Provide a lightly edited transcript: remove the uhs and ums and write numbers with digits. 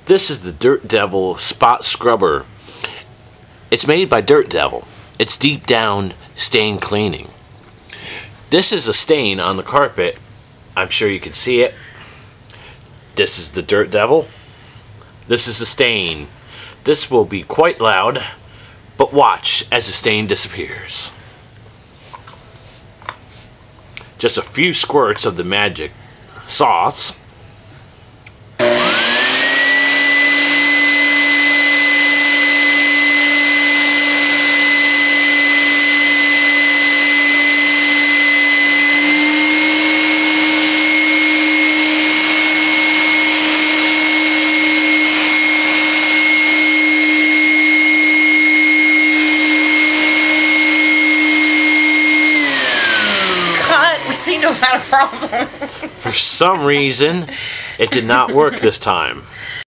This is the Dirt Devil Spot Scrubber. It's made by Dirt Devil. It's deep down stain cleaning. This is a stain on the carpet. I'm sure you can see it. This is the Dirt Devil. This is the stain. This will be quite loud, but watch as the stain disappears. Just a few squirts of the magic sauce. We seem to have had a problem. For some reason, it did not work this time.